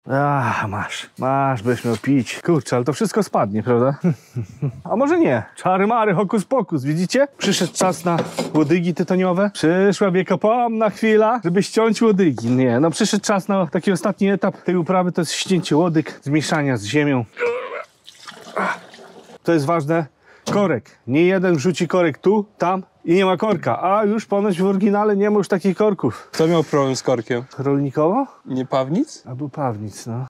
Masz, byś miał pić. Kurczę, ale to wszystko spadnie, prawda? A może nie? Czary mary, hokus pokus, widzicie? Przyszedł czas na łodygi tytoniowe. Przyszła wiekopomna chwila, żeby ściąć łodygi. Nie, no przyszedł czas na taki ostatni etap tej uprawy, to jest ścięcie łodyg, zmieszania z ziemią. To jest ważne. Korek. Nie jeden wrzuci korek tu, tam i nie ma korka. A już ponoć w oryginale nie ma już takich korków. Kto miał problem z korkiem? Rolnikowo? Nie Pawnic? Albo Pawnic, no.